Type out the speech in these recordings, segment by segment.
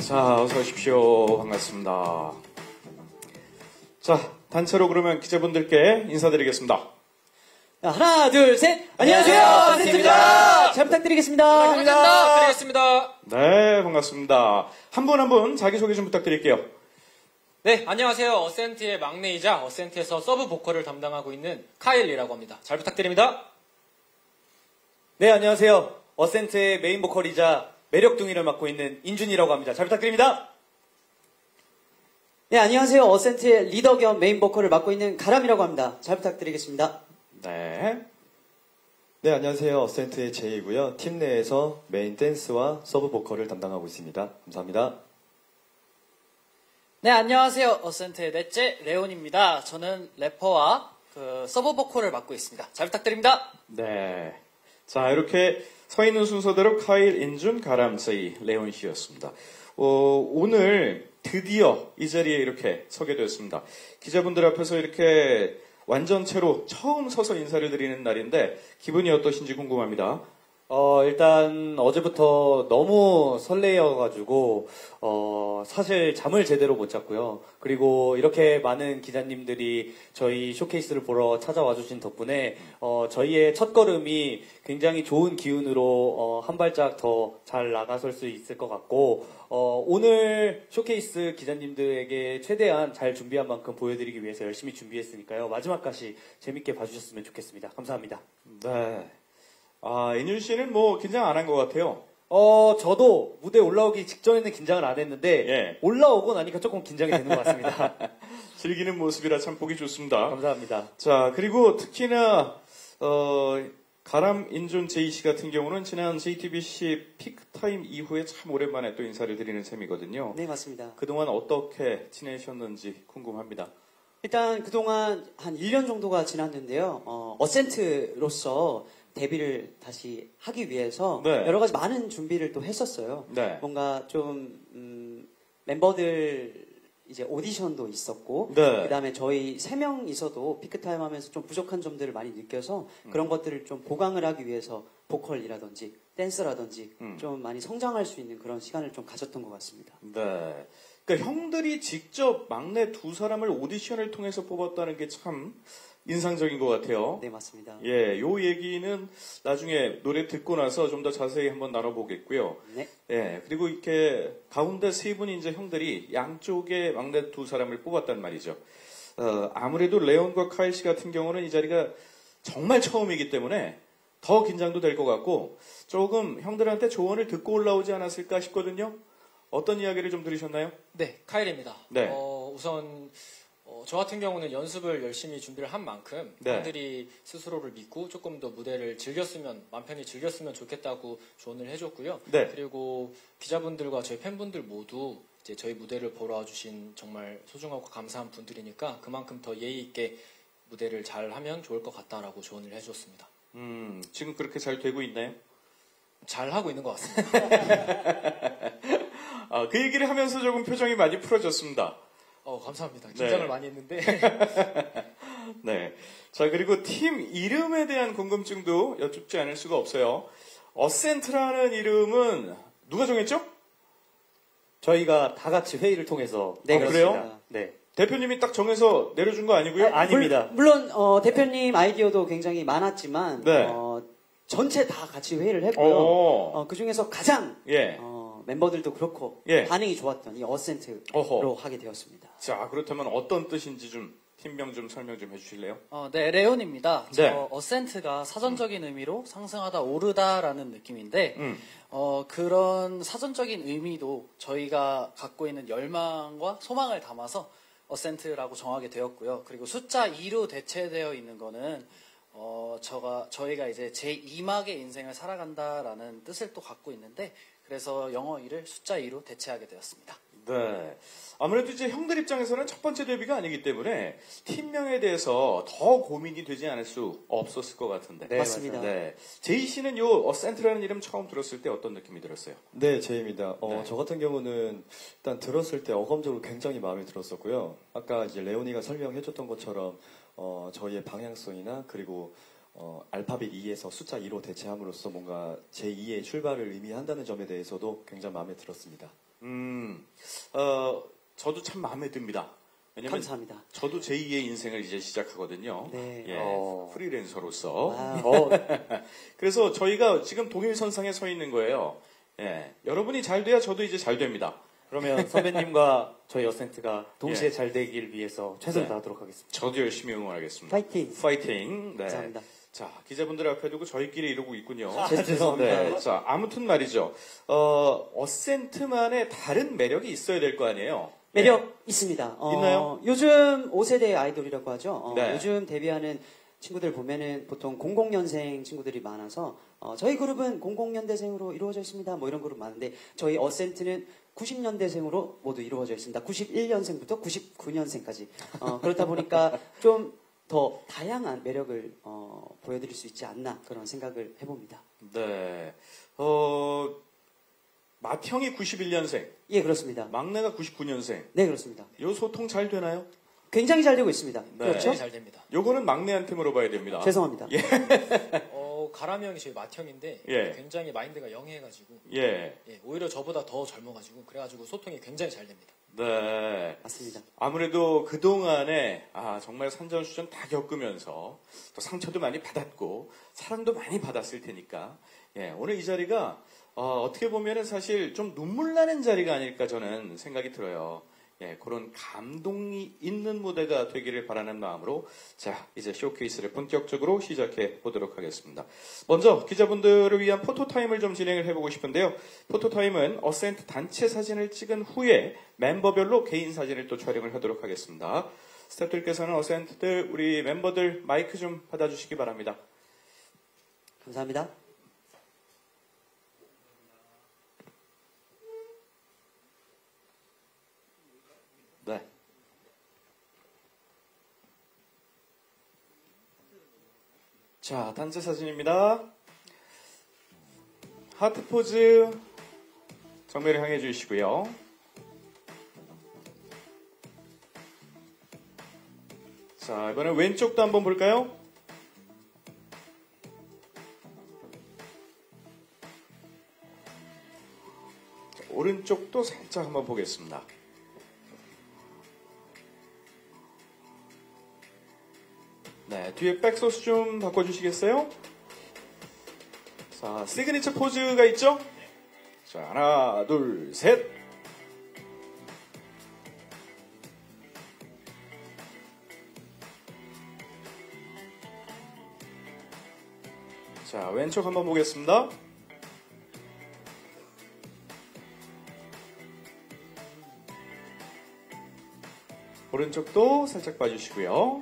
자, 어서 오십시오. 반갑습니다. 자, 단체로 그러면 기자분들께 인사드리겠습니다. 자, 하나, 둘, 셋. 안녕하세요. 어센트입니다. 잘 부탁드리겠습니다. 반갑습니다. 드리겠습니다. 네, 반갑습니다. 한 분 한 분 자기소개 좀 부탁드릴게요. 네, 안녕하세요. 어센트의 막내이자 어센트에서 서브 보컬을 담당하고 있는 카일이라고 합니다. 잘 부탁드립니다. 네, 안녕하세요. 어센트의 메인 보컬이자 매력둥이를 맡고 있는 인준이라고 합니다. 잘 부탁드립니다. 네, 안녕하세요. 어센트의 리더 겸 메인 보컬을 맡고 있는 가람이라고 합니다. 잘 부탁드리겠습니다. 네. 네, 안녕하세요. 어센트의 제이고요. 팀 내에서 메인 댄스와 서브 보컬을 담당하고 있습니다. 감사합니다. 네, 안녕하세요. 어센트의 넷째 레온입니다. 저는 래퍼와 서브 보컬을 맡고 있습니다. 잘 부탁드립니다. 네. 자, 이렇게 서 있는 순서대로 카일, 인준, 가람, 제이, 레온 씨였습니다. 오늘 드디어 이 자리에 이렇게 서게 되었습니다. 기자분들 앞에서 이렇게 완전체로 처음 서서 인사를 드리는 날인데 기분이 어떠신지 궁금합니다. 일단 어제부터 너무 설레여가지고 사실 잠을 제대로 못 잤고요. 그리고 이렇게 많은 기자님들이 저희 쇼케이스를 보러 찾아와 주신 덕분에 저희의 첫걸음이 굉장히 좋은 기운으로 한 발짝 더 잘 나가설 수 있을 것 같고 오늘 쇼케이스 기자님들에게 최대한 잘 준비한 만큼 보여드리기 위해서 열심히 준비했으니까요. 마지막까지 재밌게 봐주셨으면 좋겠습니다. 감사합니다. 네. 아, 인준 씨는 뭐 긴장 안 한 것 같아요. 저도 무대 올라오기 직전에는 긴장을 안 했는데 예. 올라오고 나니까 조금 긴장이 되는 것 같습니다. 즐기는 모습이라 참 보기 좋습니다. 감사합니다. 자, 그리고 특히나 가람, 인준, 제이 씨 같은 경우는 지난 JTBC 피크타임 이후에 참 오랜만에 또 인사를 드리는 셈이거든요. 네, 맞습니다. 그동안 어떻게 지내셨는지 궁금합니다. 일단 그동안 한 1년 정도가 지났는데요. 어센트로서 데뷔를 다시 하기 위해서 네. 여러 가지 많은 준비를 또 했었어요. 네. 뭔가 좀 멤버들 이제 오디션도 있었고 네. 그다음에 저희 3명이서도 피크타임 하면서 좀 부족한 점들을 많이 느껴서 그런 것들을 좀 보강을 하기 위해서 보컬이라든지 댄스라든지 좀 많이 성장할 수 있는 그런 시간을 좀 가졌던 것 같습니다. 네. 그러니까 형들이 직접 막내 두 사람을 오디션을 통해서 뽑았다는 게 참 인상적인 것 같아요. 네, 맞습니다. 예, 요 얘기는 나중에 노래 듣고 나서 좀 더 자세히 한번 나눠보겠고요. 네. 예, 그리고 이렇게 가운데 세 분이 이제 형들이 양쪽에 막내 두 사람을 뽑았단 말이죠. 아무래도 레온과 카일 씨 같은 경우는 이 자리가 정말 처음이기 때문에 더 긴장도 될 것 같고 조금 형들한테 조언을 듣고 올라오지 않았을까 싶거든요. 어떤 이야기를 좀 들으셨나요? 네, 카일입니다. 네. 우선 저 같은 경우는 연습을 열심히 준비를 한 만큼 네. 형들이 스스로를 믿고 조금 더 무대를 즐겼으면 마음 편히 즐겼으면 좋겠다고 조언을 해줬고요. 네. 그리고 기자분들과 저희 팬분들 모두 이제 저희 무대를 보러 와주신 정말 소중하고 감사한 분들이니까 그만큼 더 예의 있게 무대를 잘 하면 좋을 것 같다라고 조언을 해줬습니다. 지금 그렇게 잘 되고 있나요? 잘 하고 있는 것 같습니다. 그 얘기를 하면서 조금 표정이 많이 풀어졌습니다. 감사합니다. 긴장을 네. 많이 했는데. 네. 자, 그리고 팀 이름에 대한 궁금증도 여쭙지 않을 수가 없어요. 어센트라는 이름은 누가 정했죠? 저희가 다 같이 회의를 통해서 네, 그렇습니다. 그래요? 네. 대표님이 딱 정해서 내려준 거 아니고요? 아닙니다. 물론 대표님 아이디어도 굉장히 많았지만 네. 전체 다 같이 회의를 했고요. 그 중에서 가장 예. 멤버들도 그렇고 예. 반응이 좋았던 이 어센트로 어허. 하게 되었습니다. 자, 그렇다면 어떤 뜻인지 좀 팀명 좀 설명 좀 해주실래요? 네, 레온입니다. 네. 어센트가 사전적인 의미로 상승하다 오르다라는 느낌인데 음. 그런 사전적인 의미도 저희가 갖고 있는 열망과 소망을 담아서 어센트라고 정하게 되었고요. 그리고 숫자 2로 대체되어 있는 거는 저희가 이제 제2막의 인생을 살아간다라는 뜻을 또 갖고 있는데 그래서 영어 2를 숫자 2로 대체하게 되었습니다. 네. 아무래도 이제 형들 입장에서는 첫 번째 데뷔가 아니기 때문에 팀명에 대해서 더 고민이 되지 않을 수 없었을 것 같은데. 네, 맞습니다. 네. 제이 씨는 요 어센트라는 이름 처음 들었을 때 어떤 느낌이 들었어요? 네, 제이입니다. 네. 저 같은 경우는 일단 들었을 때 어감적으로 굉장히 마음에 들었었고요. 아까 이제 레오니가 설명해줬던 것처럼 저희의 방향성이나 그리고 알파벳 2에서 숫자 2로 대체함으로써 뭔가 제2의 출발을 의미한다는 점에 대해서도 굉장히 마음에 들었습니다. 저도 참 마음에 듭니다. 왜냐면 감사합니다. 저도 제2의 인생을 이제 시작하거든요. 네. 예, 프리랜서로서. 와우. 그래서 저희가 지금 동일선상에 서 있는 거예요. 예, 여러분이 잘 돼야 저도 이제 잘 됩니다. 그러면 선배님과 저희 어센트가 동시에 예. 잘 되길 위해서 최선을 네. 다하도록 하겠습니다. 저도 열심히 응원하겠습니다. 파이팅. 파이팅. 네. 감사합니다. 자, 기자분들 앞에 두고 저희끼리 이러고 있군요. 죄송합니다. 네. 자, 아무튼 말이죠. 어센트만의 다른 매력이 있어야 될 거 아니에요? 매력 있습니다. 있나요? 요즘 5세대 아이돌이라고 하죠. 네. 요즘 데뷔하는 친구들 보면은 보통 00년생 친구들이 많아서 저희 그룹은 00년대생으로 이루어져 있습니다. 뭐 이런 그룹 많은데 저희 어센트는 90년대생으로 모두 이루어져 있습니다. 91년생부터 99년생까지. 그렇다 보니까 좀 더 다양한 매력을 보여드릴 수 있지 않나 그런 생각을 해봅니다. 네. 맏형이 91년생, 예, 그렇습니다. 막내가 99년생. 네, 그렇습니다. 요 소통 잘 되나요? 굉장히 잘 되고 있습니다. 네. 그렇죠? 굉장히 잘 됩니다. 요거는 막내한테 물어봐야 됩니다. 죄송합니다. 가람이 형이 저희 맏형인데 예. 굉장히 마인드가 영해가지고 예. 오히려 저보다 더 젊어가지고 그래가지고 소통이 굉장히 잘 됩니다. 네. 맞습니다. 아무래도 그동안에 정말 산전수전 다 겪으면서 또 상처도 많이 받았고 사랑도 많이 받았을 테니까 예, 오늘 이 자리가 어떻게 보면은 사실 좀 눈물 나는 자리가 아닐까 저는 생각이 들어요. 예, 그런 감동이 있는 무대가 되기를 바라는 마음으로 자, 이제 쇼케이스를 본격적으로 시작해 보도록 하겠습니다. 먼저 기자분들을 위한 포토타임을 좀 진행을 해보고 싶은데요. 포토타임은 어센트 단체 사진을 찍은 후에 멤버별로 개인 사진을 또 촬영을 하도록 하겠습니다. 스태프들께서는 어센트들 우리 멤버들 마이크 좀 받아주시기 바랍니다. 감사합니다. 네. 자, 단체 사진입니다. 하트 포즈 정면을 향해 주시고요. 자, 이번엔 왼쪽도 한번 볼까요? 자, 오른쪽도 살짝 한번 보겠습니다. 네, 뒤에 백소스 좀 바꿔주시겠어요? 자, 시그니처 포즈가 있죠? 자, 하나, 둘, 셋. 자, 왼쪽 한번 보겠습니다. 오른쪽도 살짝 봐주시고요.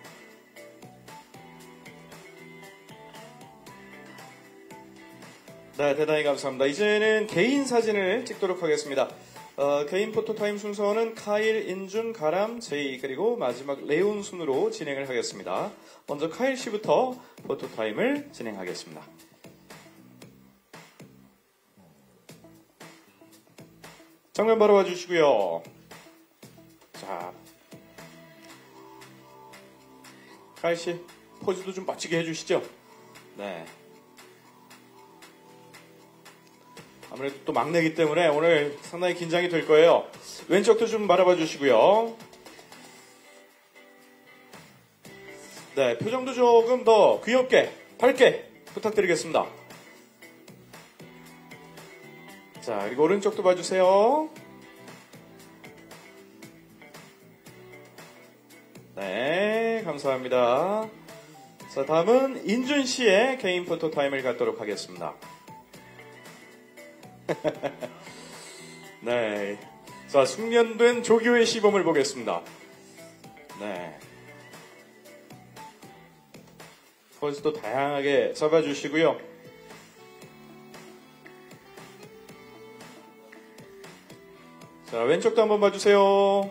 네, 대단히 감사합니다. 이제는 개인 사진을 찍도록 하겠습니다. 개인 포토타임 순서는 카일, 인준, 가람, 제이 그리고 마지막 레온 순으로 진행을 하겠습니다. 먼저 카일 씨부터 포토타임을 진행하겠습니다. 정면 바로 와주시고요. 자, 카일 씨 포즈도 좀 멋지게 해주시죠. 네. 아무래도 또 막내기 때문에 오늘 상당히 긴장이 될 거예요. 왼쪽도 좀 바라봐 주시고요. 네, 표정도 조금 더 귀엽게, 밝게 부탁드리겠습니다. 자, 그리고 오른쪽도 봐주세요. 네, 감사합니다. 자, 다음은 인준 씨의 개인 포토 타임을 갖도록 하겠습니다. 네. 자, 숙련된 조교의 시범을 보겠습니다. 네. 포즈도 다양하게 잡아주시고요. 자, 왼쪽도 한번 봐주세요.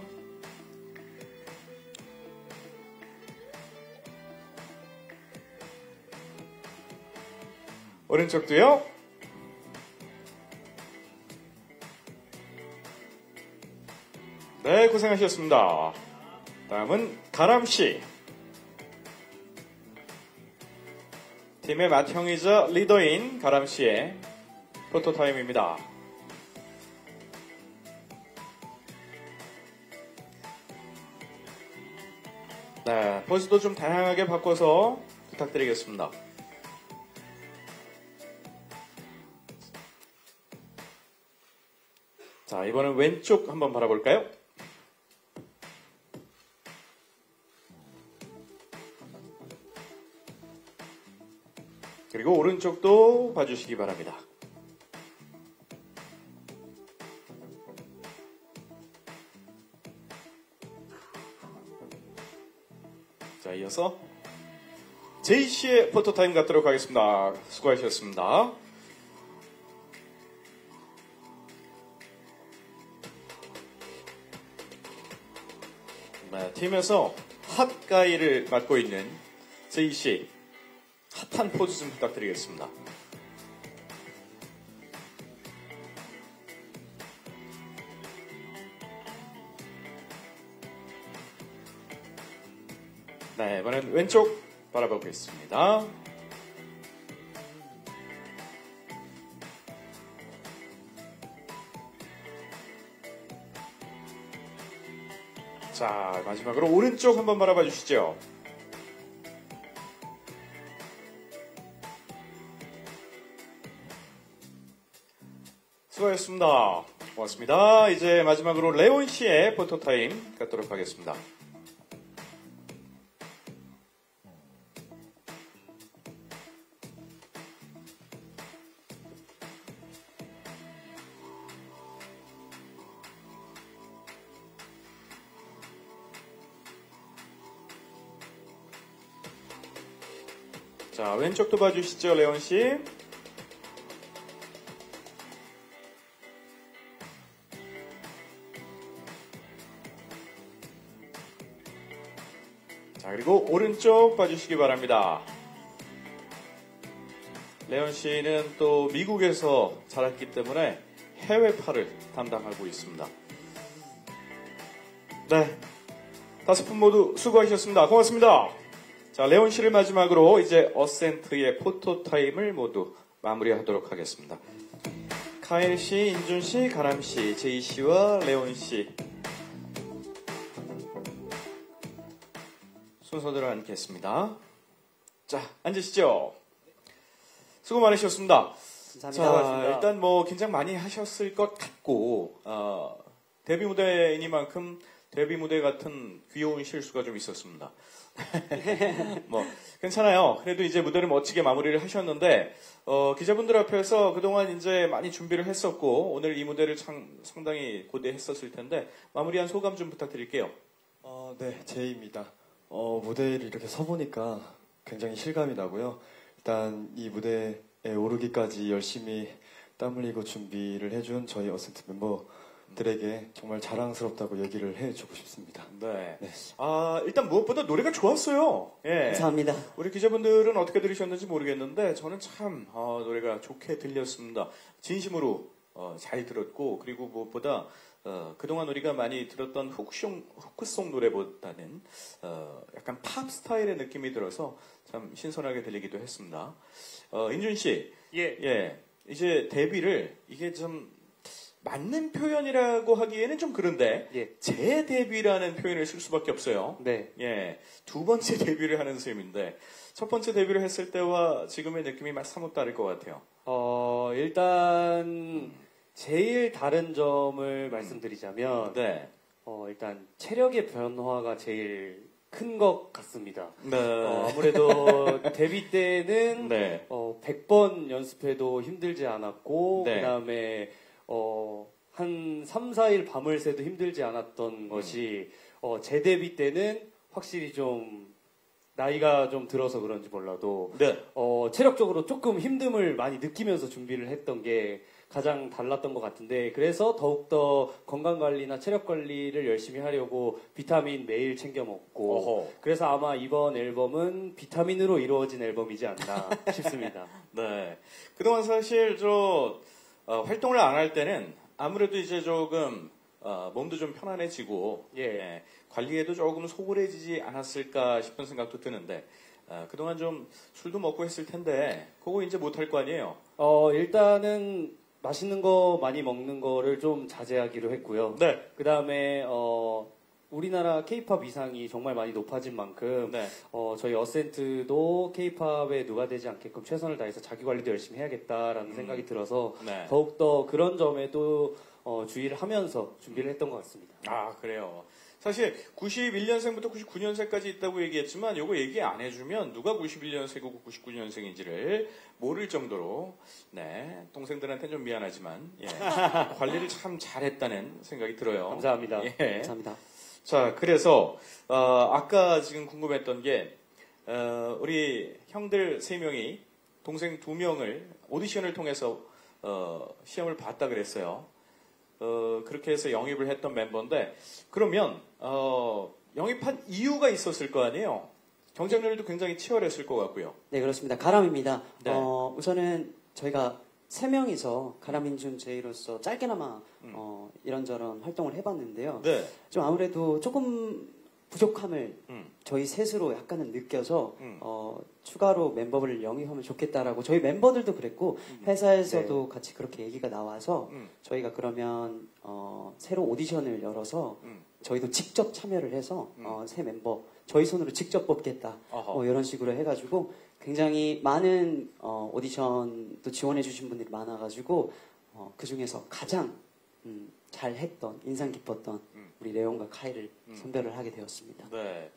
오른쪽도요. 네, 고생하셨습니다. 다음은 가람씨. 팀의 맏형이자 리더인 가람씨의 포토타임입니다. 네, 포즈도 좀 다양하게 바꿔서 부탁드리겠습니다. 자, 이번엔 왼쪽 한번 바라볼까요? 그리고 오른쪽도 봐주시기 바랍니다. 자, 이어서 제이씨의 포토타임 갖도록 하겠습니다. 수고하셨습니다. 네, 팀에서 핫가이를 맡고 있는 제이씨, 핫한 포즈 좀 부탁드리겠습니다. 네, 이번엔 왼쪽 바라보겠습니다. 자, 마지막으로 오른쪽 한번 바라봐 주시죠. 수고하셨습니다. 고맙습니다. 이제 마지막으로 레온 씨의 포토타임 갖도록 하겠습니다. 자, 왼쪽도 봐주시죠, 레온 씨. 자, 그리고 오른쪽 봐주시기 바랍니다. 레온 씨는 또 미국에서 자랐기 때문에 해외파를 담당하고 있습니다. 네, 5분 모두 수고하셨습니다. 고맙습니다. 자, 레온 씨를 마지막으로 이제 어센트의 포토타임을 모두 마무리하도록 하겠습니다. 카일 씨, 인준 씨, 가람 씨, 제이 씨와 레온 씨 순서대로 앉겠습니다. 자, 앉으시죠. 수고 많으셨습니다. 감사합니다. 자, 일단 뭐 긴장 많이 하셨을 것 같고 데뷔 무대이니만큼 데뷔 무대 같은 귀여운 실수가 좀 있었습니다. 뭐 괜찮아요. 그래도 이제 무대를 멋지게 마무리를 하셨는데 기자분들 앞에서 그동안 이제 많이 준비를 했었고 오늘 이 무대를 상당히 고대했었을 텐데 마무리한 소감 좀 부탁드릴게요. 네, 제이입니다. 무대를 이렇게 서보니까 굉장히 실감이 나고요. 일단 이 무대에 오르기까지 열심히 땀 흘리고 준비를 해준 저희 어센트 멤버들에게 정말 자랑스럽다고 얘기를 해주고 싶습니다. 네. 네. 일단 무엇보다 노래가 좋았어요. 예. 감사합니다. 우리 기자분들은 어떻게 들으셨는지 모르겠는데 저는 참 노래가 좋게 들렸습니다. 진심으로 잘 들었고 그리고 무엇보다 그동안 우리가 많이 들었던 후크송 노래보다는 약간 팝 스타일의 느낌이 들어서 참 신선하게 들리기도 했습니다. 인준 씨, 예, 이제 데뷔를 이게 좀 맞는 표현이라고 하기에는 좀 그런데 예. 재데뷔라는 표현을 쓸 수밖에 없어요. 네. 예, 두 번째 데뷔를 하는 셈인데 첫 번째 데뷔를 했을 때와 지금의 느낌이 사뭇 다를 것 같아요. 일단 제일 다른 점을 말씀드리자면 네, 일단 체력의 변화가 제일 큰 것 같습니다. 네, 아무래도 데뷔 때는 네, 100번 연습해도 힘들지 않았고 네. 그다음에 한 3, 4일 밤을 새도 힘들지 않았던 것이 제 데뷔 때는 확실히 좀 나이가 좀 들어서 그런지 몰라도 네. 체력적으로 조금 힘듦을 많이 느끼면서 준비를 했던 게 가장 달랐던 것 같은데 그래서 더욱더 건강관리나 체력관리를 열심히 하려고 비타민 매일 챙겨 먹고 어허. 그래서 아마 이번 앨범은 비타민으로 이루어진 앨범이지 않나 싶습니다. 네. 그동안 사실 활동을 안 할 때는 아무래도 이제 조금 몸도 좀 편안해지고 예. 관리에도 조금 소홀해지지 않았을까 싶은 생각도 드는데 그동안 좀 술도 먹고 했을 텐데 그거 이제 못할 거 아니에요. 일단은 맛있는 거 많이 먹는 거를 좀 자제하기로 했고요. 네. 그 다음에 우리나라 케이팝 위상이 정말 많이 높아진 만큼 네. 저희 어센트도 케이팝에 누가 되지 않게끔 최선을 다해서 자기 관리도 열심히 해야겠다라는 생각이 들어서 네. 더욱더 그런 점에도 주의를 하면서 준비를 했던 것 같습니다. 아, 그래요. 사실 91년생부터 99년생까지 있다고 얘기했지만 요거 얘기 안 해주면 누가 91년생이고 99년생인지를 모를 정도로 네, 동생들한테는 좀 미안하지만 예, 관리를 참 잘했다는 생각이 들어요. 감사합니다. 예. 감사합니다. 자, 그래서 아까 지금 궁금했던 게 우리 형들 3명이 동생 2명을 오디션을 통해서 시험을 봤다 그랬어요. 그렇게 해서 영입을 했던 멤버인데 그러면 영입한 이유가 있었을 거 아니에요. 경쟁률도 굉장히 치열했을 것 같고요. 네, 그렇습니다. 가람입니다. 네. 우선은 저희가 3명이서 가람인준 제이로서 짧게나마 이런저런 활동을 해봤는데요. 네. 좀 아무래도 조금 부족함을 음. 저희 셋으로 약간은 느껴서 음. 추가로 멤버를 영입하면 좋겠다라고 저희 멤버들도 그랬고 회사에서도 같이 그렇게 얘기가 나와서 음. 저희가 그러면 새로 오디션을 열어서 음. 저희도 직접 참여를 해서 새 멤버 저희 손으로 직접 뽑겠다 어허. 이런 식으로 해가지고 굉장히 많은 오디션도 지원해주신 분들이 많아가지고 그 중에서 가장 잘했던 인상 깊었던 우리 레온과 카이를 선별을 하게 되었습니다. 네.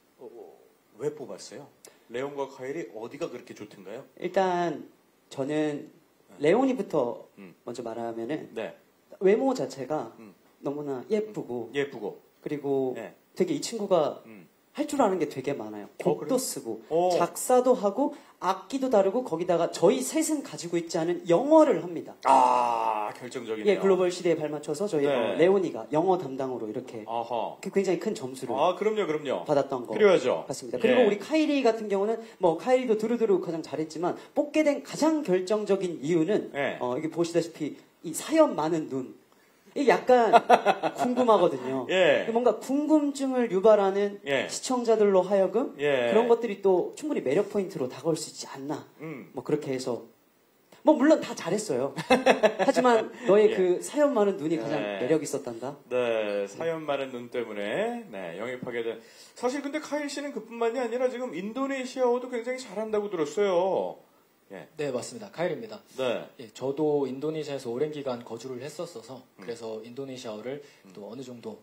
왜 뽑았어요? 레온과 카일이 어디가 그렇게 좋던가요? 일단 저는 레온이부터 음. 먼저 말하면은 네. 외모 자체가 음. 너무나 예쁘고 예쁘고. 그리고 네. 되게 이 친구가 음. 할 줄 아는 게 되게 많아요. 곡도 그래요? 쓰고 오. 작사도 하고 악기도 다루고 거기다가 저희 셋은 가지고 있지 않은 영어를 합니다. 아, 결정적이네요. 예, 글로벌 시대에 발맞춰서 저희 네. 레오니가 영어 담당으로 이렇게 아하. 굉장히 큰 점수를 아, 그럼요. 받았던 거 필요하죠. 같습니다. 예. 그리고 우리 카이리 같은 경우는 뭐 카이리도 두루두루 가장 잘했지만 뽑게 된 가장 결정적인 이유는 예. 이게 보시다시피 이 사연 많은 눈 이게 약간 궁금하거든요. 예. 뭔가 궁금증을 유발하는 예. 시청자들로 하여금 예. 그런 것들이 또 충분히 매력 포인트로 다가올 수 있지 않나. 음. 뭐 그렇게 해서 뭐 물론 다 잘했어요. 하지만 너의 예. 그 사연 많은 눈이 가장 예. 매력 있었단다. 네, 사연 많은 눈 때문에 네, 영입하게 된. 사실 근데 카일 씨는 그뿐만이 아니라 지금 인도네시아어도 굉장히 잘한다고 들었어요. 예. 네, 맞습니다. 카일입니다. 네. 예, 저도 인도네시아에서 오랜 기간 거주를 했었어서 그래서 인도네시아어를 또 어느 정도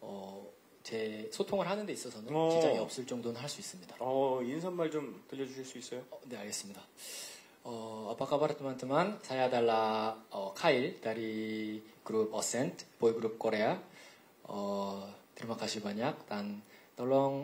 제 소통을 하는 데 있어서는 지장이 없을 정도는 할 수 있습니다. 인사말 좀 들려주실 수 있어요? 네, 알겠습니다. Apa kabar teman-teman? Saya adalah Kyle dari grup Oscent, boy group Korea. Terima kasih banyak dan tolong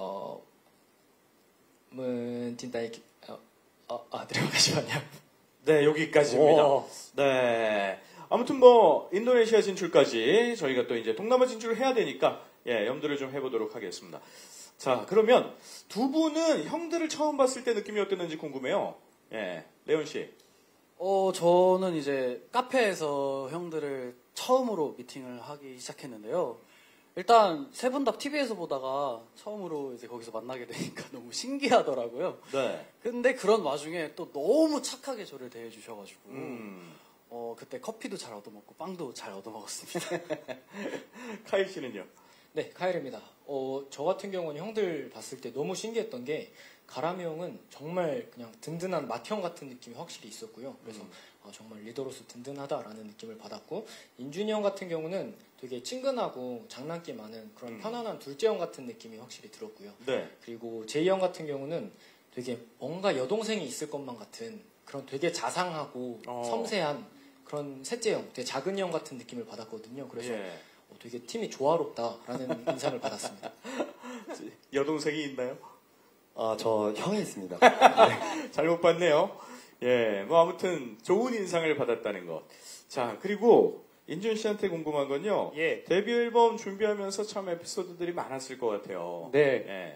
mencintai. terima kasih banyak. 네, 여기까지입니다. 오. 네. 아무튼 뭐 인도네시아 진출까지 저희가 또 이제 동남아 진출을 해야 되니까 예, 염두를 좀 해보도록 하겠습니다. 자, 그러면 두 분은 형들을 처음 봤을 때 느낌이 어땠는지 궁금해요. 예, 레온 씨. 저는 이제 카페에서 형들을 처음으로 미팅을 하기 시작했는데요. 일단 세 분 다 TV에서 보다가 처음으로 이제 거기서 만나게 되니까 너무 신기하더라고요. 네. 근데 그런 와중에 또 너무 착하게 저를 대해주셔가지고 음. 그때 커피도 잘 얻어먹고 빵도 잘 얻어먹었습니다. 카일 씨는요? 네, 카일입니다. 저 같은 경우는 형들 봤을 때 너무 신기했던 게 가람이 형은 정말 그냥 든든한 맏형 같은 느낌이 확실히 있었고요. 그래서 정말 리더로서 든든하다라는 느낌을 받았고 인준이 형 같은 경우는 되게 친근하고 장난기 많은 그런 편안한 둘째 형 같은 느낌이 확실히 들었고요. 네. 그리고 제이 형 같은 경우는 되게 뭔가 여동생이 있을 것만 같은 그런 되게 자상하고 섬세한 그런 셋째 형, 되게 작은 형 같은 느낌을 받았거든요. 그래서 예. 되게 팀이 조화롭다라는 인상을 받았습니다. 여동생이 있나요? 저 형이 있습니다. 잘못 봤네요. 예, 뭐 아무튼 좋은 인상을 받았다는 것. 자, 그리고 인준 씨한테 궁금한 건요. 예. 데뷔 앨범 준비하면서 참 에피소드들이 많았을 것 같아요. 네. 예.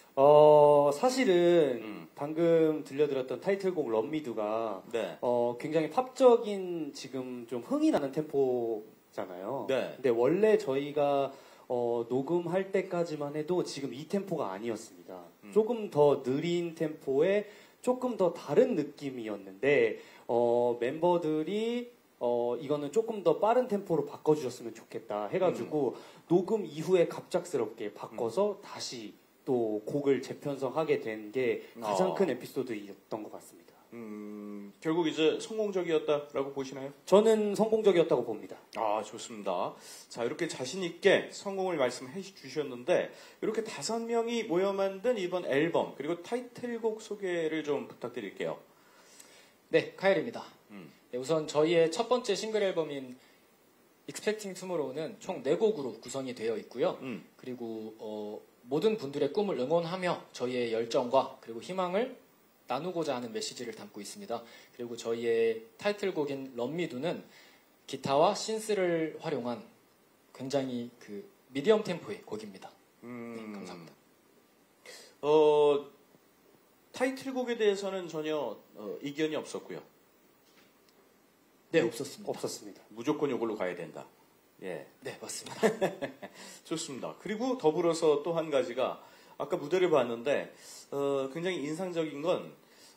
사실은 방금 들려드렸던 타이틀곡 럼미두가 네. 굉장히 팝적인 지금 좀 흥이 나는 템포잖아요. 네. 근데 원래 저희가 녹음할 때까지만 해도 지금 이 템포가 아니었습니다. 조금 더 느린 템포에 조금 더 다른 느낌이었는데 멤버들이 이거는 조금 더 빠른 템포로 바꿔주셨으면 좋겠다 해가지고 녹음 이후에 갑작스럽게 바꿔서 다시 또 곡을 재편성하게 된 게 가장 큰 에피소드였던 것 같습니다. 결국 이제 성공적이었다라고 보시나요? 저는 성공적이었다고 봅니다. 아, 좋습니다. 자, 이렇게 자신있게 성공을 말씀해 주셨는데, 이렇게 5명이 모여 만든 이번 앨범, 그리고 타이틀곡 소개를 좀 부탁드릴게요. 네, 카일입니다. 네, 우선 저희의 첫 번째 싱글 앨범인 Expecting Tomorrow는 총 4곡으로 구성이 되어 있고요. 그리고 모든 분들의 꿈을 응원하며 저희의 열정과 그리고 희망을 나누고자 하는 메시지를 담고 있습니다. 그리고 저희의 타이틀곡인 런미두는 기타와 신스를 활용한 굉장히 그 미디엄 템포의 곡입니다. 네, 감사합니다. 타이틀곡에 대해서는 전혀 이견이 없었고요. 네, 없었습니다. 없었습니다. 무조건 이걸로 가야 된다. 예. 네, 맞습니다. 좋습니다. 그리고 더불어서 또 한 가지가 아까 무대를 봤는데 굉장히 인상적인 건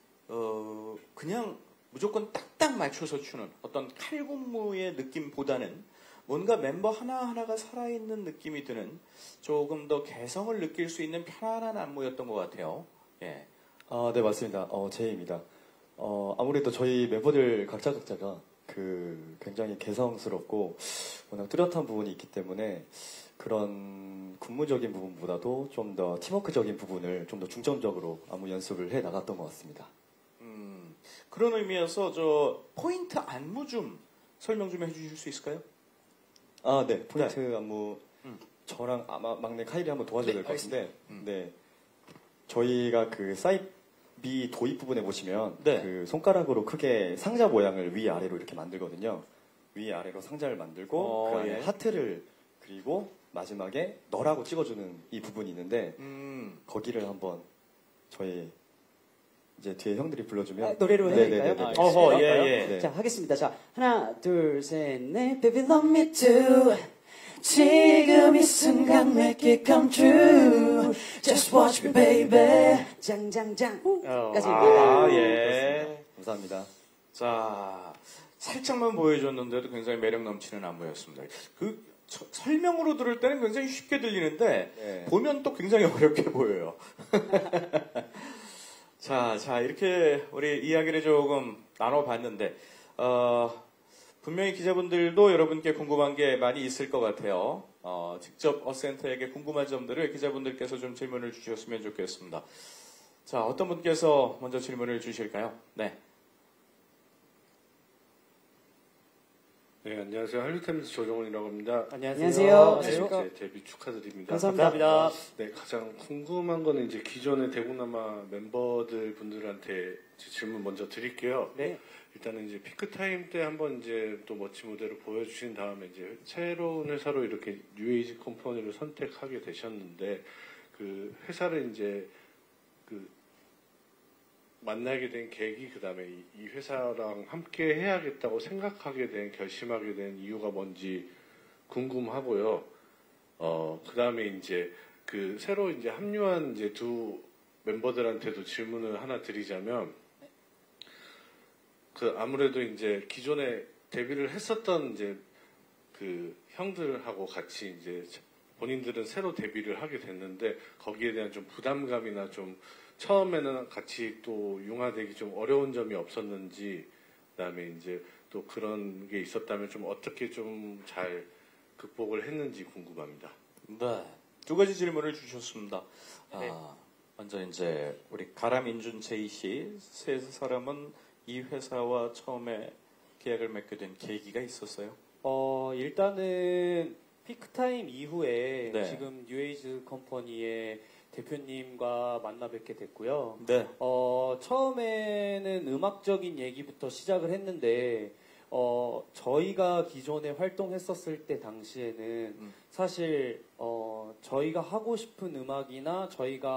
그냥 무조건 딱딱 맞춰서 추는 어떤 칼군무의 느낌보다는 뭔가 멤버 하나하나가 살아있는 느낌이 드는 조금 더 개성을 느낄 수 있는 편안한 안무였던 것 같아요. 예. 아, 네, 맞습니다. 제이입니다. 아무래도 저희 멤버들 각자가 굉장히 개성스럽고 워낙 뚜렷한 부분이 있기 때문에 그런 군무적인 부분보다도 좀 더 팀워크적인 부분을 좀 더 중점적으로 안무 연습을 해 나갔던 것 같습니다. 그런 의미에서 저 포인트 안무 좀 설명 좀 해주실 수 있을까요? 아, 네, 포인트 안무 저랑 아마 막내 카일이 한번 도와줘야 될 것 같은데, 네, 저희가 그 사이비 도입 부분에 보시면 네. 그 손가락으로 크게 상자 모양을 위 아래로 이렇게 만들거든요. 위 아래로 상자를 만들고 그 안에 예. 하트를 그리고 마지막에 너라고 찍어주는 이 부분이 있는데 거기를 한번 저희 이제 뒤에 형들이 불러주면 노래로 해드릴까요? 네네네. 어허, 예. 네. 자, 하겠습니다. 자, 하나, 둘, 셋, 넷. Baby, love me too. 지금 이 순간 make it come true. Just watch me, baby. 짱짱짱. 까지입니다. 아, 예. 감사합니다. 자, 살짝만 보여줬는데도 굉장히 매력 넘치는 안무였습니다. 설명으로 들을 때는 굉장히 쉽게 들리는데, 네. 보면 또 굉장히 어렵게 보여요. 자, 이렇게 우리 이야기를 조금 나눠봤는데, 분명히 기자분들도 여러분께 궁금한 게 많이 있을 것 같아요. 직접 어센트에게 궁금한 점들을 기자분들께서 좀 질문을 주셨으면 좋겠습니다. 자, 어떤 분께서 먼저 질문을 주실까요? 네. 네, 안녕하세요. 한류타임스 조정훈이라고 합니다. 안녕하세요. 네, 제 데뷔 축하드립니다. 감사합니다. 네, 가장 궁금한 거는 이제 기존의 대구남아 멤버들 분들한테 질문 먼저 드릴게요. 네. 일단은 이제 피크타임 때 한번 이제 또 멋진 무대를 보여주신 다음에 이제 새로운 회사로 이렇게 뉴에이지 컴퍼니를 선택하게 되셨는데 그 회사를 이제 만나게 된 계기, 그 다음에 이 회사랑 함께 해야겠다고 생각하게 된, 결심하게 된 이유가 뭔지 궁금하고요. 그 다음에 이제 새로 이제 합류한 이제 두 멤버들한테도 질문을 하나 드리자면, 아무래도 이제 기존에 데뷔를 했었던 이제 형들하고 같이 이제 본인들은 새로 데뷔를 하게 됐는데, 거기에 대한 좀 부담감이나 좀 처음에는 같이 또 융화되기 좀 어려운 점이 없었는지, 그다음에 이제 또 그런 게 있었다면 좀 어떻게 좀 잘 극복을 했는지 궁금합니다. 네. 두 가지 질문을 주셨습니다. 네. 먼저 이제 우리 가람인준 제이 씨, 세 사람은 이 회사와 처음에 계약을 맺게 된 계기가 있었어요? 일단은 피크타임 이후에 네. 지금 뉴에이즈 컴퍼니의 대표님과 만나 뵙게 됐고요. 네. 처음에는 음악적인 얘기부터 시작을 했는데, 저희가 기존에 활동했었을 때 당시에는 사실, 저희가 하고 싶은 음악이나 저희가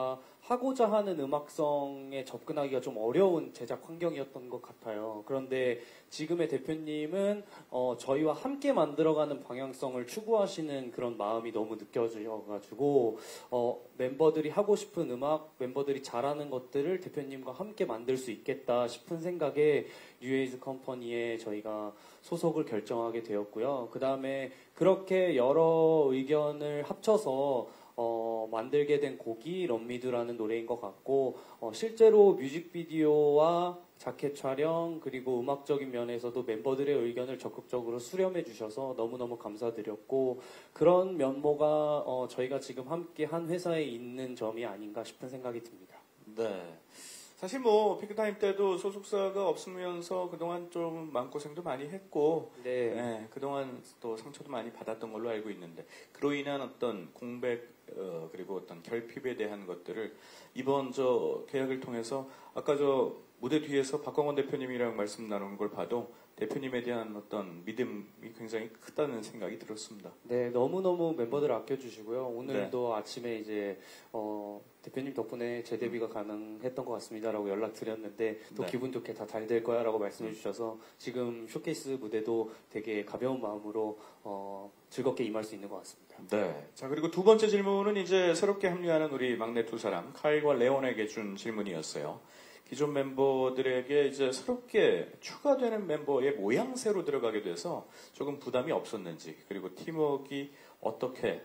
하고자 하는 음악성에 접근하기가 좀 어려운 제작 환경이었던 것 같아요. 그런데 지금의 대표님은 저희와 함께 만들어가는 방향성을 추구하시는 그런 마음이 너무 느껴져가지고 멤버들이 하고 싶은 음악, 멤버들이 잘하는 것들을 대표님과 함께 만들 수 있겠다 싶은 생각에 뉴에이즈 컴퍼니에 저희가 소속을 결정하게 되었고요. 그 다음에 그렇게 여러 의견을 합쳐서 만들게 된 곡이 런미드라는 노래인 것 같고 실제로 뮤직비디오와 자켓 촬영 그리고 음악적인 면에서도 멤버들의 의견을 적극적으로 수렴해 주셔서 너무너무 감사드렸고 그런 면모가 저희가 지금 함께 한 회사에 있는 점이 아닌가 싶은 생각이 듭니다. 네. 사실 뭐 핑크타임 때도 소속사가 없으면서 그동안 좀 마음고생도 많이 했고 네, 그동안 또 상처도 많이 받았던 걸로 알고 있는데 그로 인한 어떤 공백 그리고 어떤 결핍에 대한 것들을 이번 계약을 통해서 아까 무대 뒤에서 박광원 대표님이랑 말씀 나누는 걸 봐도 대표님에 대한 어떤 믿음이 굉장히 크다는 생각이 들었습니다. 네, 너무너무 멤버들을 아껴주시고요. 오늘도 아침에 이제 대표님 덕분에 제 데뷔가 가능했던 것 같습니다라고 연락드렸는데 또 기분 좋게 다 잘 될 거야라고 말씀해 주셔서 지금 쇼케이스 무대도 되게 가벼운 마음으로 즐겁게 임할 수 있는 것 같습니다. 네. 자, 그리고 두 번째 질문은 이제 새롭게 합류하는 우리 막내 두 사람 카일과 레온에게 준 질문이었어요. 기존 멤버들에게 이제 새롭게 추가되는 멤버의 모양새로 들어가게 돼서 조금 부담이 없었는지 그리고 팀워크가 어떻게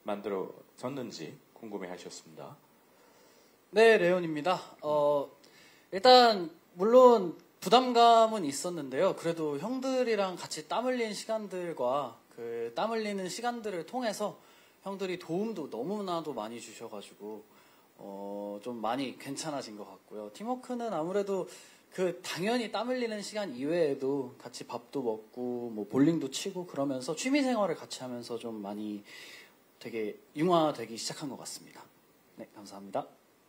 만들어졌는지 궁금해 하셨습니다. 네, 레온입니다. 일단 물론 부담감은 있었는데요. 그래도 형들이랑 같이 땀 흘린 시간들과 그 땀 흘리는 시간들을 통해서 형들이 도움도 너무나도 많이 주셔가지고 좀 많이 괜찮아진 것 같고요. 팀워크는 아무래도 당연히 땀 흘리는 시간 이외에도 같이 밥도 먹고 뭐 볼링도 치고 그러면서 취미 생활을 같이 하면서 좀 많이 되게 융화되기 시작한 것 같습니다. 네, 감사합니다.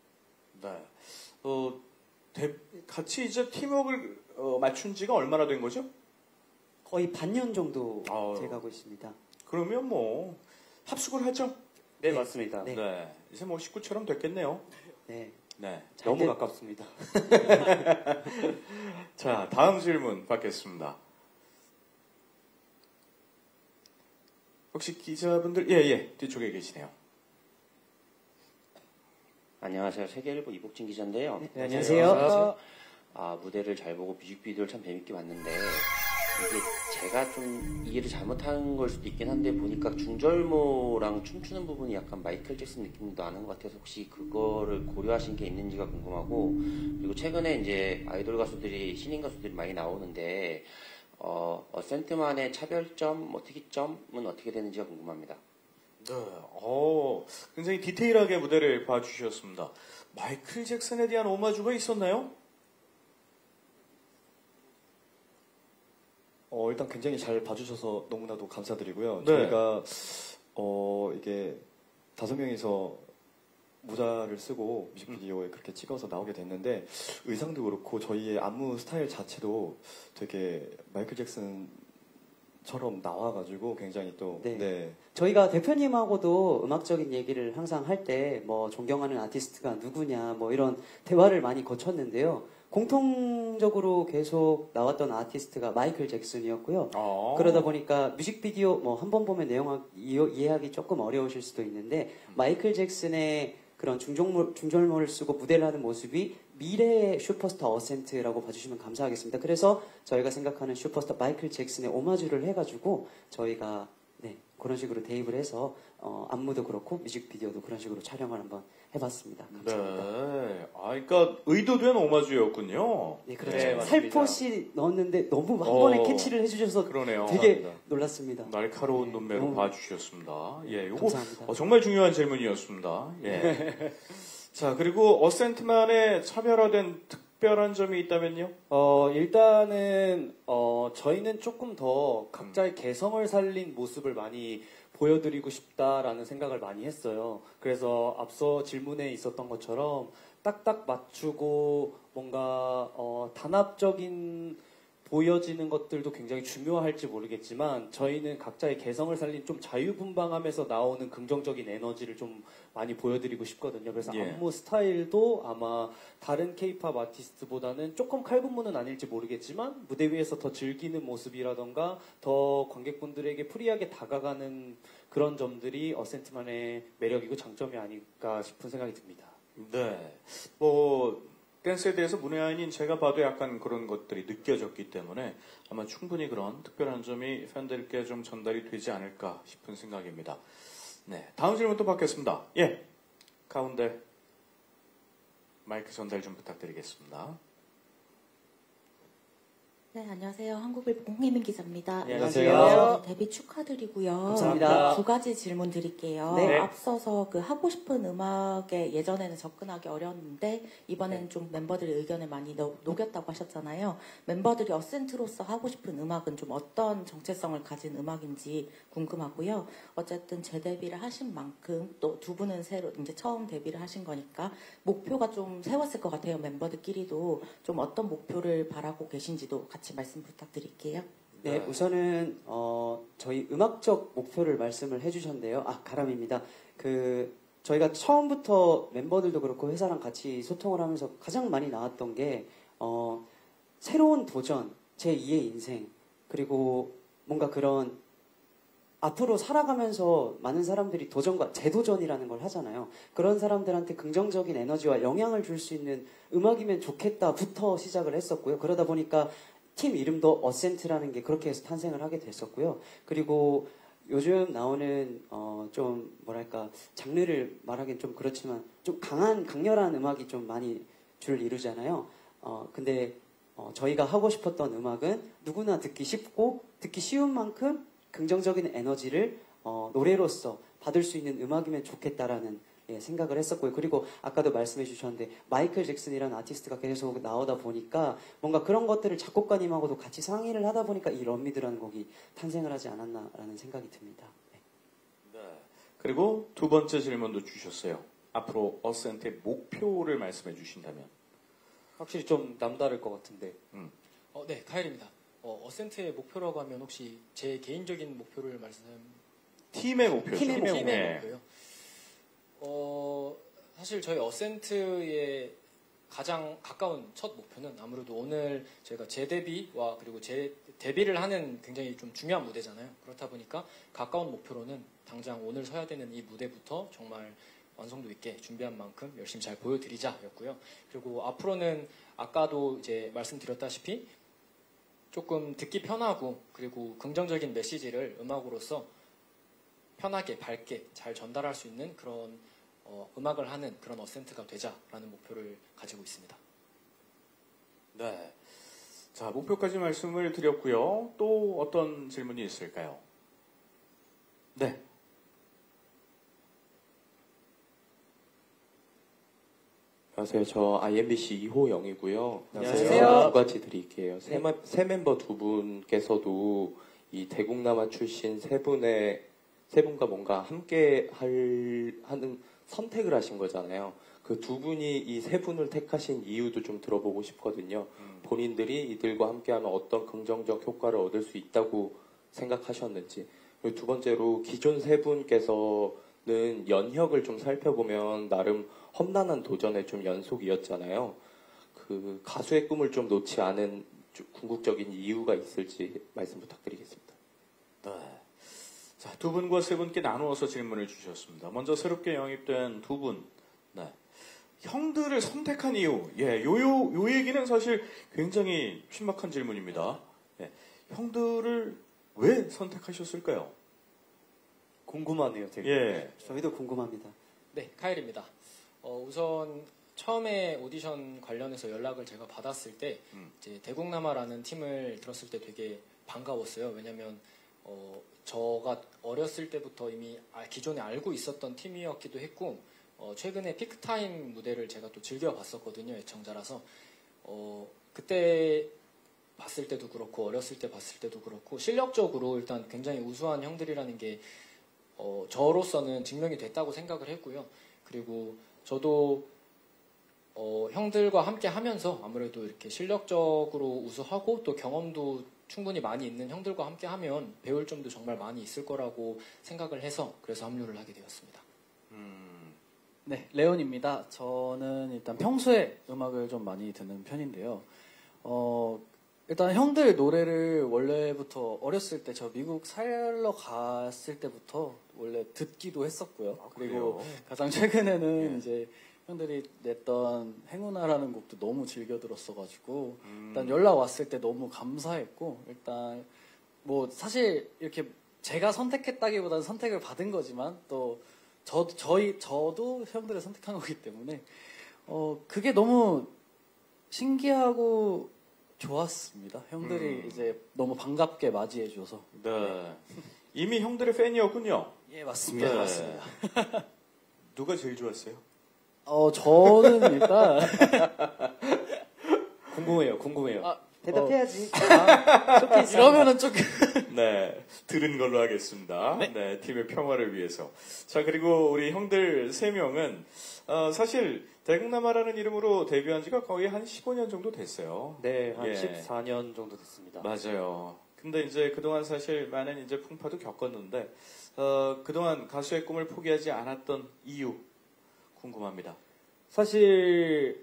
네. 같이 이제 팀워크를 맞춘 지가 얼마나 된 거죠? 거의 반년 정도 돼가고 있습니다. 그러면 뭐 합숙을 하죠? 네, 맞습니다. 네. 네. 이제 뭐 식구처럼 됐겠네요. 네. 네. 너무 가깝습니다. 자, 다음 질문 받겠습니다. 혹시 기자분들, 예, 뒤쪽에 계시네요. 안녕하세요. 세계일보 이복진 기자인데요. 네, 안녕하세요. 무대를 잘 보고 뮤직비디오를 참 재밌게 봤는데 이게 제가 좀 이해를 잘못한 걸 수도 있긴 한데 보니까 중절모랑 춤추는 부분이 약간 마이클 잭슨 느낌도 나는 것 같아서 혹시 그거를 고려하신 게 있는지가 궁금하고 그리고 최근에 이제 아이돌 가수들이 신인 가수들이 많이 나오는데 어센트만의 차별점, 특이점은 어떻게 되는지가 궁금합니다. 네, 굉장히 디테일하게 무대를 봐주셨습니다. 마이클 잭슨에 대한 오마주가 있었나요? 일단 굉장히 잘 봐주셔서 너무나도 감사드리고요. 네. 저희가 이게 5명이서 모자를 쓰고 뮤직비디오에 그렇게 찍어서 나오게 됐는데 의상도 그렇고 저희의 안무 스타일 자체도 되게 마이클 잭슨처럼 나와가지고 굉장히 또 네. 저희가 대표님하고도 음악적인 얘기를 항상 할 때 뭐 존경하는 아티스트가 누구냐 뭐 이런 대화를 많이 거쳤는데요. 공통적으로 계속 나왔던 아티스트가 마이클 잭슨이었고요. 그러다 보니까 뮤직비디오 뭐 한 번 보면 내용 이해하기 조금 어려우실 수도 있는데 마이클 잭슨의 그런 중절모를 쓰고 무대를 하는 모습이 미래의 슈퍼스타 어센트라고 봐주시면 감사하겠습니다. 그래서 저희가 생각하는 슈퍼스타 마이클 잭슨의 오마주를 해가지고 저희가 그런 식으로 대입을 해서 안무도 그렇고 뮤직비디오도 그런 식으로 촬영을 한번 해봤습니다. 감사합니다. 네. 그러니까 의도된 오마주였군요. 네, 그렇죠. 네, 살포시 넣었는데 너무 한 번에 캐치를 해주셔서 그러네요. 되게 감사합니다. 놀랐습니다. 날카로운 눈매로 너무 봐주셨습니다. 예, 요거 감사합니다. 정말 중요한 질문이었습니다. 예. 자, 그리고 어센트만의 차별화된 특별한 점이 있다면요? 일단은 저희는 조금 더 각자의 개성을 살린 모습을 많이 보여드리고 싶다라는 생각을 많이 했어요. 그래서 앞서 질문에 있었던 것처럼 딱딱 맞추고 뭔가 단합적인 보여지는 것들도 굉장히 중요할지 모르겠지만 저희는 각자의 개성을 살린 좀 자유분방함에서 나오는 긍정적인 에너지를 좀 많이 보여드리고 싶거든요. 그래서 예. 안무 스타일도 아마 다른 케이팝 아티스트보다는 조금 칼군무는 아닐지 모르겠지만 무대 위에서 더 즐기는 모습이라던가 더 관객분들에게 프리하게 다가가는 그런 점들이 어센트만의 매력이고 장점이 아닐까 싶은 생각이 듭니다. 네. 뭐 댄스에 대해서 문외한인 제가 봐도 약간 그런 것들이 느껴졌기 때문에 아마 충분히 그런 특별한 점이 팬들께 좀 전달이 되지 않을까 싶은 생각입니다. 네. 다음 질문 또 받겠습니다. 예. 가운데 마이크 전달 좀 부탁드리겠습니다. 네, 안녕하세요. 한국일보 홍혜민 기자입니다. 안녕하세요. 데뷔 축하드리고요. 감사합니다. 두 가지 질문 드릴게요. 네. 앞서서 그 하고 싶은 음악에 예전에는 접근하기 어려웠는데 이번에는 좀 멤버들의 의견을 많이 녹였다고 하셨잖아요. 멤버들이 어센트로서 하고 싶은 음악은 좀 어떤 정체성을 가진 음악인지 궁금하고요. 어쨌든 재데뷔를 하신 만큼 또 두 분은 새로 이제 처음 데뷔를 하신 거니까 목표가 좀 세웠을 것 같아요. 멤버들끼리도 좀 어떤 목표를 바라고 계신지도 같이 말씀 부탁드릴게요. 네, 우선은 저희 음악적 목표를 말씀을 해주셨는데요. 가람입니다. 저희가 처음부터 멤버들도 그렇고 회사랑 같이 소통을 하면서 가장 많이 나왔던 게 새로운 도전, 제2의 인생, 그리고 뭔가 그런 앞으로 살아가면서 많은 사람들이 도전과 재도전이라는 걸 하잖아요. 그런 사람들한테 긍정적인 에너지와 영향을 줄 수 있는 음악이면 좋겠다부터 시작을 했었고요. 그러다 보니까 팀 이름도 어센트라는 게 그렇게 해서 탄생을 하게 됐었고요. 그리고 요즘 나오는 좀 뭐랄까 장르를 말하기는 좀 그렇지만 좀 강렬한 음악이 좀 많이 주를 이루잖아요. 근데 저희가 하고 싶었던 음악은 누구나 듣기 쉽고 듣기 쉬운 만큼 긍정적인 에너지를 노래로서 받을 수 있는 음악이면 좋겠다라는 생각을 했었고요. 그리고 아까도 말씀해 주셨는데 마이클 잭슨이라는 아티스트가 계속 나오다 보니까 뭔가 그런 것들을 작곡가님하고도 같이 상의를 하다 보니까 이 런미드라는 곡이 탄생을 하지 않았나라는 생각이 듭니다. 네. 그리고 두 번째 질문도 주셨어요. 앞으로 어센트의 목표를 말씀해 주신다면. 확실히 좀 남다를 것 같은데. 네, 카일입니다. 어센트의 목표라고 하면 혹시 제 개인적인 목표를 팀의 목표죠. 팀의 네. 목표요. 사실 저희 어센트의 가장 가까운 첫 목표는 아무래도 오늘 저희가 재데뷔와 그리고 데뷔를 하는 굉장히 좀 중요한 무대잖아요. 그렇다 보니까 가까운 목표로는 당장 오늘 서야 되는 이 무대부터 정말 완성도 있게 준비한 만큼 열심히 잘 보여드리자였고요. 그리고 앞으로는 아까도 이제 말씀드렸다시피 조금 듣기 편하고 그리고 긍정적인 메시지를 음악으로서 편하게 밝게 잘 전달할 수 있는 그런 음악을 하는 그런 어센트가 되자라는 목표를 가지고 있습니다. 네. 자, 목표까지 말씀을 드렸고요. 또 어떤 질문이 있을까요? 네. 안녕하세요. 저 IMBC 이호영이고요. 안녕하세요. 두 가지 드릴게요. 새 멤버 두 분께서도 이 대국남아 출신 세 분과 뭔가 함께 하는 선택을 하신 거잖아요. 그 두 분이 이 세 분을 택하신 이유도 좀 들어보고 싶거든요. 본인들이 이들과 함께하면 어떤 긍정적 효과를 얻을 수 있다고 생각하셨는지. 그리고 두 번째로 기존 세 분께서는 연혁을 좀 살펴보면 나름 험난한 도전의 좀 연속이었잖아요. 그 가수의 꿈을 좀 놓지 않은 궁극적인 이유가 있을지 말씀 부탁드리겠습니다. 네. 자, 두 분과 세 분께 나누어서 질문을 주셨습니다. 먼저 새롭게 영입된 두 분. 네. 형들을 선택한 이유. 예, 요 얘기는 사실 굉장히 신박한 질문입니다. 예, 형들을 왜 선택하셨을까요? 궁금하네요, 되게. 예. 저희도 궁금합니다. 네, 카일입니다. 우선 처음에 오디션 관련해서 연락을 제가 받았을 때 이제 대국남아라는 팀을 들었을 때 되게 반가웠어요. 왜냐면 저가 어렸을 때부터 이미 기존에 알고 있었던 팀이었기도 했고 최근에 피크타임 무대를 제가 또 즐겨봤었거든요. 애청자라서 그때 봤을 때도 그렇고 어렸을 때 봤을 때도 그렇고 실력적으로 일단 굉장히 우수한 형들이라는 게 저로서는 증명이 됐다고 생각을 했고요. 그리고 저도 형들과 함께 하면서 아무래도 이렇게 실력적으로 우수하고 또 경험도 충분히 많이 있는 형들과 함께 하면 배울 점도 정말 많이 있을 거라고 생각을 해서 그래서 합류를 하게 되었습니다. 네, 레온입니다. 저는 일단 평소에 음악을 좀 많이 듣는 편인데요. 일단 형들 노래를 원래부터 어렸을 때 저 미국 살러 갔을 때부터 원래 듣기도 했었고요. 그리고 가장 최근에는 이제 형들이 냈던 행운아라는 곡도 너무 즐겨 들었어가지고 일단 연락 왔을 때 너무 감사했고 일단 뭐 사실 이렇게 제가 선택했다기보다는 선택을 받은 거지만 또 저도 형들을 선택한 거기 때문에 그게 너무 신기하고 좋았습니다. 형들이 이제 너무 반갑게 맞이해줘서. 네. 이미 형들의 팬이었군요. 예, 맞습니다. 네. 맞습니다. 누가 제일 좋았어요? 저는 일단 궁금해요. 대답해야지. 이러면은 조금 네, 들은 걸로 하겠습니다. 네, 팀의 평화를 위해서. 자, 그리고 우리 형들 3명은 사실 대국남아라는 이름으로 데뷔한 지가 거의 한 15년 정도 됐어요. 네, 한 예. 14년 정도 됐습니다. 맞아요. 근데 이제 그동안 사실 많은 이제 풍파도 겪었는데 그동안 가수의 꿈을 포기하지 않았던 이유 궁금합니다. 사실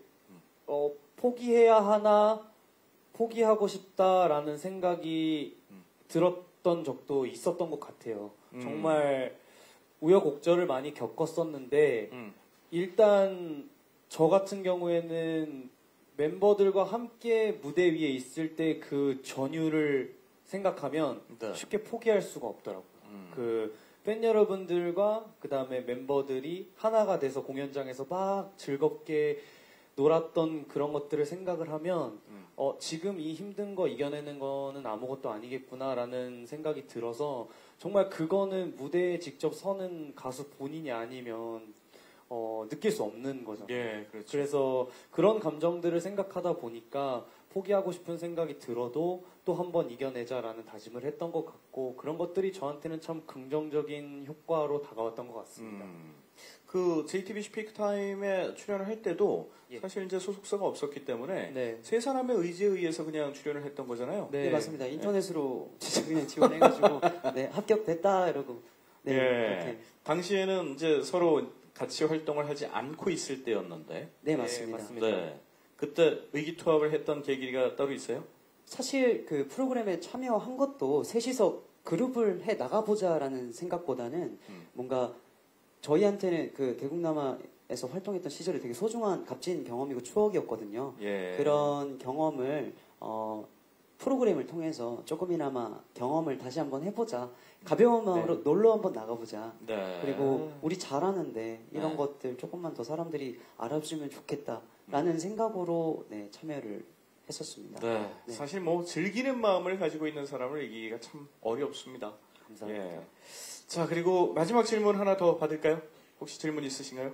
포기해야 하나 포기하고 싶다라는 생각이 들었던 적도 있었던 것 같아요. 정말 우여곡절을 많이 겪었었는데 일단 저 같은 경우에는 멤버들과 함께 무대 위에 있을 때 그 전율을 생각하면 네. 쉽게 포기할 수가 없더라고요. 그 팬 여러분들과 그 다음에 멤버들이 하나가 돼서 공연장에서 막 즐겁게 놀았던 그런 것들을 생각을 하면 지금 이 힘든 거 이겨내는 거는 아무것도 아니겠구나라는 생각이 들어서 정말 그거는 무대에 직접 서는 가수 본인이 아니면 느낄 수 없는 거잖아요. 예, 그렇죠. 그래서 그런 감정들을 생각하다 보니까 포기하고 싶은 생각이 들어도 또 한 번 이겨내자라는 다짐을 했던 것 같고 그런 것들이 저한테는 참 긍정적인 효과로 다가왔던 것 같습니다. 그 JTBC 피크타임에 출연을 할 때도 예. 사실 이제 소속사가 없었기 때문에 네. 세 사람의 의지에 의해서 그냥 출연을 했던 거잖아요. 네, 맞습니다. 인터넷으로 진짜 그냥 지원해가지고 네, 합격됐다 이러고 네, 예. 그렇게. 당시에는 이제 서로 같이 활동을 하지 않고 있을 때였는데. 네, 맞습니다. 네. 그때 의기투합을 했던 계기가 따로 있어요? 사실 그 프로그램에 참여한 것도 셋이서 그룹을 해 나가보자라는 생각보다는 뭔가 저희한테는 그 개국남아에서 활동했던 시절이 되게 소중한 값진 경험이고 추억이었거든요. 예. 그런 경험을 프로그램을 통해서 조금이나마 경험을 다시 한번 해보자. 가벼운 마음으로 놀러 한번 나가보자. 네. 그리고 우리 잘하는데 이런 네. 것들 조금만 더 사람들이 알아주면 좋겠다라는 생각으로 네, 참여를 했었습니다. 네. 사실 뭐 즐기는 마음을 가지고 있는 사람을 이기기가 참 어렵습니다. 감사합니다. 예. 자, 그리고 마지막 질문 하나 더 받을까요? 혹시 질문 있으신가요?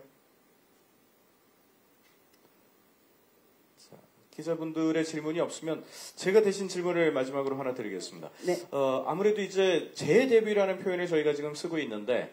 자, 기자분들의 질문이 없으면 제가 대신 질문을 마지막으로 하나 드리겠습니다. 네. 아무래도 이제 재데뷔라는 표현을 저희가 지금 쓰고 있는데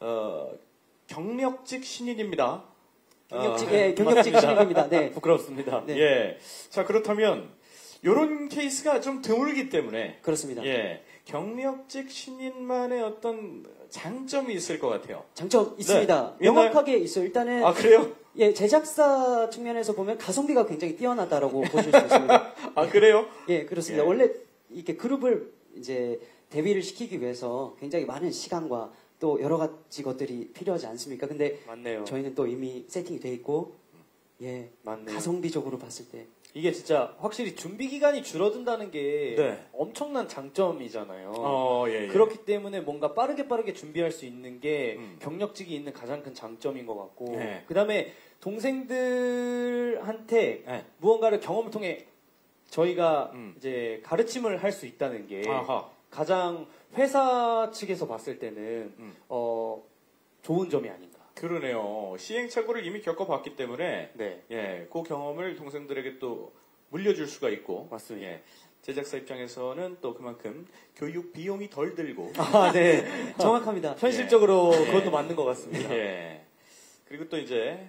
경력직 신인입니다. 경력직 신입니다. 네. 부끄럽습니다. 네. 예. 자, 그렇다면 이런 케이스가 좀 드물기 때문에 그렇습니다. 예. 경력직 신인만의 어떤 장점이 있을 것 같아요. 장점 있습니다. 네. 명확하게 있어요. 일단은 아, 그래요? 예, 제작사 측면에서 보면 가성비가 굉장히 뛰어나다라고 보실 수 있습니다. 아, 그래요? 예, 그렇습니다. 예. 원래 이렇게 그룹을 이제 데뷔를 시키기 위해서 굉장히 많은 시간과 또 여러 가지 것들이 필요하지 않습니까? 근데 맞네요. 저희는 또 이미 세팅이 돼 있고 예, 맞네요. 가성비적으로 봤을 때 이게 진짜 확실히 준비 기간이 줄어든다는 게 네. 엄청난 장점이잖아요. 예. 그렇기 때문에 뭔가 빠르게 준비할 수 있는 게 음. 경력직이 있는 가장 큰 장점인 것 같고 네. 그다음에 동생들한테 네. 무언가를 경험을 통해 저희가 음. 이제 가르침을 할 수 있다는 게 아하. 가장 회사 측에서 봤을 때는 좋은 점이 아닌가. 그러네요. 시행착오를 이미 겪어봤기 때문에 네. 예, 그 경험을 동생들에게 또 물려줄 수가 있고 맞습니다. 예, 제작사 입장에서는 또 그만큼 교육 비용이 덜 들고 아, 네. 정확합니다. 현실적으로 예. 그것도 맞는 것 같습니다. 예. 그리고 또 이제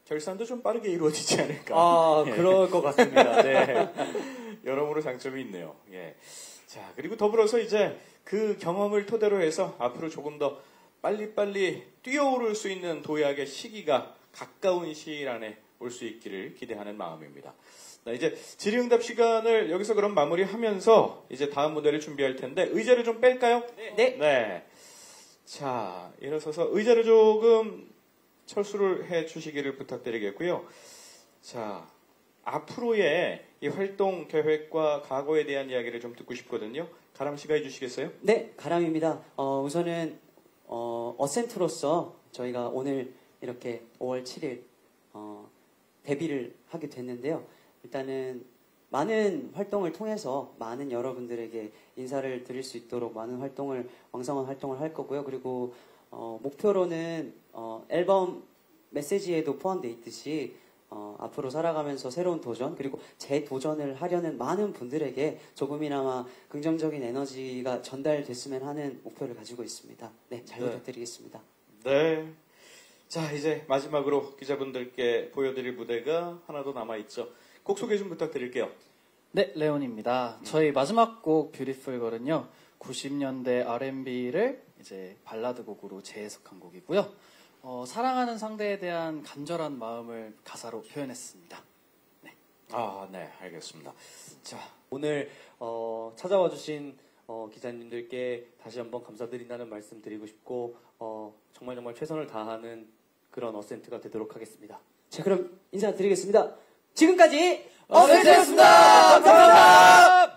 결산도 좀 빠르게 이루어지지 않을까. 아, 그럴 것 같습니다. 네. 여러모로 장점이 있네요. 예. 자, 그리고 더불어서 이제 그 경험을 토대로 해서 앞으로 조금 더 빨리빨리 뛰어오를 수 있는 도약의 시기가 가까운 시일 안에 올 수 있기를 기대하는 마음입니다. 네, 이제 질의응답 시간을 여기서 그럼 마무리하면서 이제 다음 무대를 준비할 텐데 의자를 좀 뺄까요? 네. 네. 자, 일어서서 의자를 조금 철수를 해 주시기를 부탁드리겠고요. 자, 앞으로의 이 활동 계획과 각오에 대한 이야기를 좀 듣고 싶거든요. 가람 씨가 해주시겠어요? 네, 가람입니다. 우선은 어센트로서 저희가 오늘 이렇게 5월 7일 데뷔를 하게 됐는데요. 일단은 많은 활동을 통해서 많은 여러분들에게 인사를 드릴 수 있도록 많은 활동을 왕성한 활동을 할 거고요. 그리고 목표로는 앨범 메시지에도 포함되어 있듯이 앞으로 살아가면서 새로운 도전 그리고 재도전을 하려는 많은 분들에게 조금이나마 긍정적인 에너지가 전달됐으면 하는 목표를 가지고 있습니다. 네, 잘 부탁드리겠습니다. 네. 자, 이제 마지막으로 기자분들께 보여드릴 무대가 하나 더 남아있죠. 곡 소개 좀 부탁드릴게요. 네, 레온입니다. 저희 마지막 곡 뷰티풀 걸은요. 90년대 R&B를 이제 발라드 곡으로 재해석한 곡이고요. 사랑하는 상대에 대한 간절한 마음을 가사로 표현했습니다. 네. 아, 네, 알겠습니다. 자, 오늘 찾아와 주신 기자님들께 다시 한번 감사드린다는 말씀 드리고 싶고 정말 최선을 다하는 그런 어센트가 되도록 하겠습니다. 자, 그럼 인사드리겠습니다. 지금까지 어센트였습니다. 감사합니다.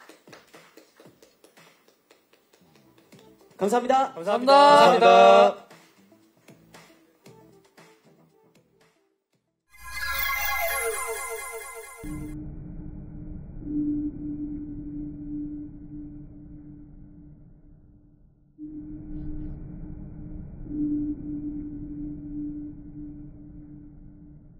감사합니다. 감사합니다.